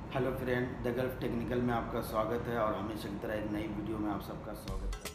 Hello friend, the Gulf technical में आपका स्वागत है और हमेशा की तरह एक नई वीडियो में आप सबका स्वागत है।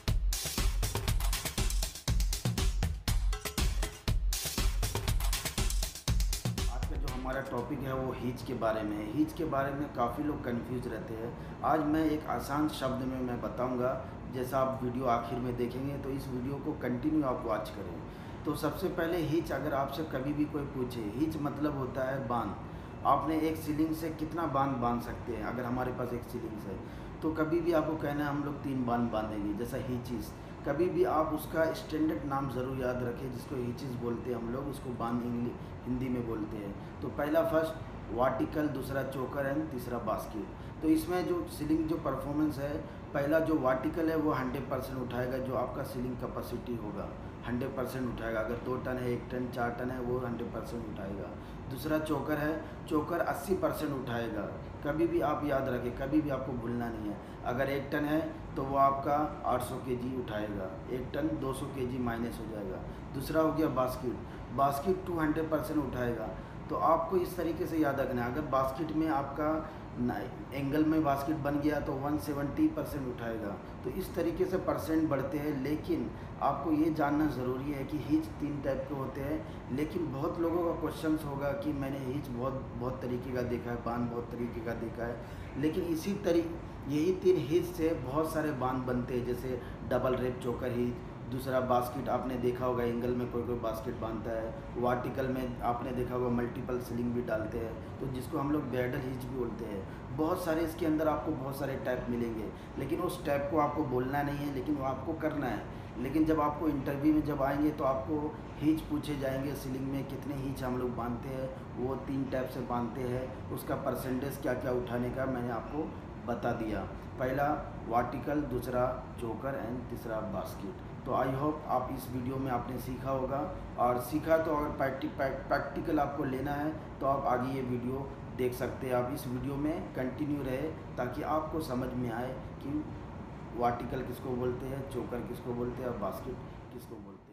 आज का जो हमारा टॉपिक है वो हीच के बारे में है। हीच के बारे में काफ़ी लोग कंफ्यूज रहते हैं। आज मैं एक आसान शब्द में मैं बताऊंगा, जैसा आप वीडियो आखिर में देखेंगे तो इस वीडियो को कंटिन्यू आप वॉच करें। तो सबसे पहले हीच, अगर आपसे कभी भी कोई पूछे, हीच मतलब होता है बांध। आपने एक सीलिंग से कितना बांध बांध सकते हैं। अगर हमारे पास एक सीलिंग है तो कभी भी आपको कहना है हम लोग 3 बांध बांधेंगे, जैसा हीचिस। कभी भी आप उसका स्टैंडर्ड नाम ज़रूर याद रखें, जिसको हीचिस बोलते हैं हम लोग, उसको बांध हिंदी में बोलते हैं। तो पहला फर्स्ट वर्टिकल, दूसरा चोकर एंड तीसरा बास्केट। तो इसमें जो सीलिंग जो परफॉर्मेंस है, पहला जो वर्टिकल है वो 100% उठाएगा, जो आपका सीलिंग कैपेसिटी होगा 100% उठाएगा। अगर 2 टन है, 1 टन, 4 टन है, वो 100% उठाएगा। दूसरा चोकर है, चोकर 80% उठाएगा। कभी भी आप याद रखें, कभी भी आपको भूलना नहीं है। अगर 1 टन है तो वो आपका 800 केजी उठाएगा, 1 टन 200 केजी माइनस हो जाएगा। दूसरा हो गया बास्केट, बास्केट 200% उठाएगा। तो आपको इस तरीके से याद रखना है। अगर बास्केट में आपका एंगल में बास्केट बन गया तो 170% उठाएगा। तो इस तरीके से परसेंट बढ़ते हैं। लेकिन आपको ये जानना ज़रूरी है कि हीच 3 टाइप के होते हैं। लेकिन बहुत लोगों का क्वेश्चन होगा कि मैंने हीच बहुत तरीके का देखा है, बांध बहुत तरीके का देखा है। लेकिन यही 3 हीच से बहुत सारे बांध बनते हैं, जैसे डबल रेप चोकर हीच। दूसरा बास्केट, आपने देखा होगा एंगल में कोई बास्केट बांधता है। वर्टिकल में आपने देखा होगा मल्टीपल सीलिंग भी डालते हैं, तो जिसको हम लोग ब्राइडल हीच भी बोलते हैं। बहुत सारे इसके अंदर आपको बहुत सारे टाइप मिलेंगे, लेकिन उस टाइप को आपको बोलना नहीं है, लेकिन वो आपको करना है। लेकिन जब आपको इंटरव्यू में जब आएंगे तो आपको हीच पूछे जाएंगे, सीलिंग में कितने हीच हम लोग बांधते हैं, वो 3 टाइप से बांधते हैं। उसका परसेंटेज क्या क्या उठाने का मैंने आपको बता दिया। पहला वर्टिकल, दूसरा चोकर एंड तीसरा बास्केट। तो आई होप आप इस वीडियो में आपने सीखा होगा। और सीखा तो अगर प्रैक्टिकल आपको लेना है तो आप आगे ये वीडियो देख सकते हैं। आप इस वीडियो में कंटिन्यू रहे ताकि आपको समझ में आए कि वर्टिकल किसको बोलते हैं, चोकर किसको बोलते हैं और बास्केट किसको बोलते हैं।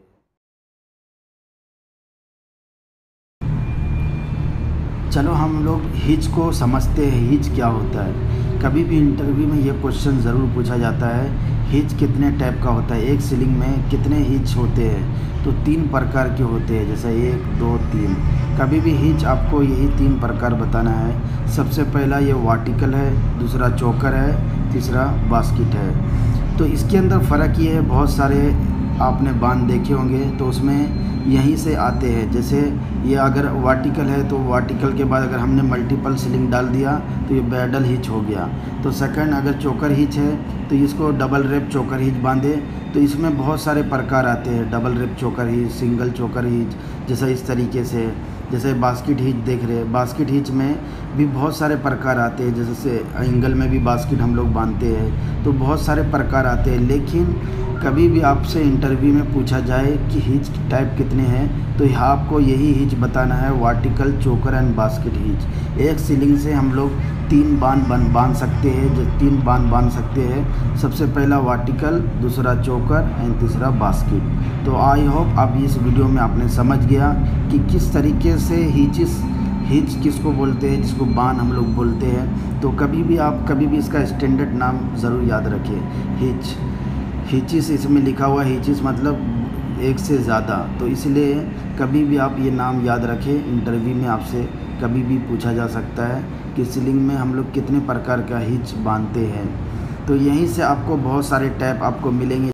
चलो हम लोग हिच को समझते हैं, हिच क्या होता है। कभी भी इंटरव्यू में ये क्वेश्चन ज़रूर पूछा जाता है, हिच कितने टाइप का होता है, एक सीलिंग में कितने हिच होते हैं। तो 3 प्रकार के होते हैं, जैसे 1, 2, 3। कभी भी हिच आपको यही 3 प्रकार बताना है। सबसे पहला ये वर्टिकल है, दूसरा चोकर है, तीसरा बास्केट है। तो इसके अंदर फ़र्क ये है, बहुत सारे आपने बांध देखे होंगे तो उसमें यहीं से आते हैं। जैसे ये अगर वर्टिकल है तो वर्टिकल के बाद अगर हमने मल्टीपल सीलिंग डाल दिया तो ये ब्राइडल हिच हो गया। तो सेकंड, अगर चोकर हिच है तो इसको डबल रेप चोकर हिच बांधे। तो इसमें बहुत सारे प्रकार आते हैं, double wrap choker hitch, single choker hitch, जैसा इस तरीके से। जैसे बास्केट हिच देख रहे हैं, बास्केट हिच में भी बहुत सारे प्रकार आते हैं, जैसे एंगल में भी बास्केट हम लोग बांधते हैं। तो बहुत सारे प्रकार आते हैं। लेकिन कभी भी आपसे इंटरव्यू में पूछा जाए कि हिच टाइप कितने हैं तो यहाँ आपको यही हिच बताना है, vertical, choker and basket hitch. एक सीलिंग से हम लोग 3 बांध सकते हैं, जो 3 बांध सकते हैं। सबसे पहला वर्टिकल, दूसरा चोकर एंड तीसरा बास्केट। तो आई होप आप इस वीडियो में आपने समझ गया कि किस तरीके से हिच किसको बोलते हैं, जिसको बांध हम लोग बोलते हैं। तो कभी भी इसका स्टैंडर्ड नाम ज़रूर याद रखें, हिच। हिचिस इसमें लिखा हुआ है, हिचिस मतलब 1 से ज़्यादा। तो इसलिए कभी भी आप ये नाम याद रखें। इंटरव्यू में आपसे कभी भी पूछा जा सकता है कि सीलिंग में हम लोग कितने प्रकार का हिच बांधते हैं। तो यहीं से आपको बहुत सारे टाइप आपको मिलेंगे।